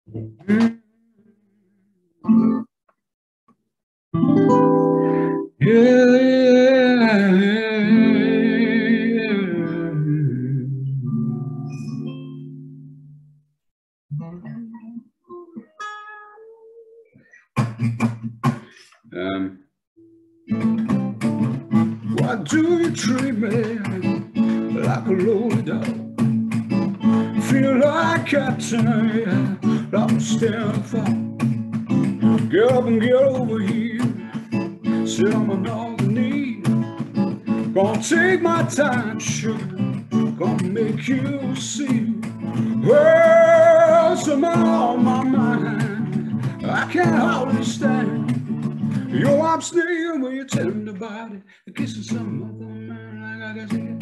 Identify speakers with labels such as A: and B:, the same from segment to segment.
A: Why do you treat me like a lonely dog? Feel like Captain, like a stand for. Get up and get over here. Sit on my northern knee. Gonna take my time, sugar. Gonna make you see. Well, something on my mind I can't hardly stand. Yo, I'm staying with your tender body, kissing some other man like I got you.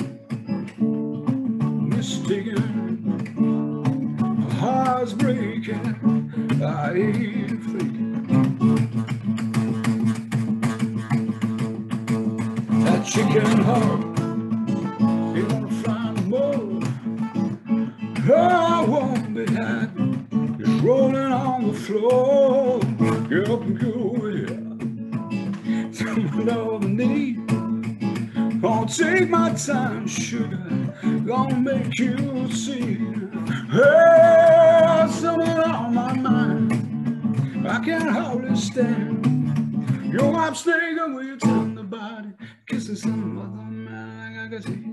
A: Mistaken, my heart's breaking, I ain't faking. That chicken heart, ain't gonna find more. I won't be happy, it's rolling on the floor. Get up and go here. Someone on the knee. Gonna take my time, sugar. Gonna make you see. Hey, something on my mind I can't hardly stand. Yo, I'm staying with your tender body, kissing some other man like I can see.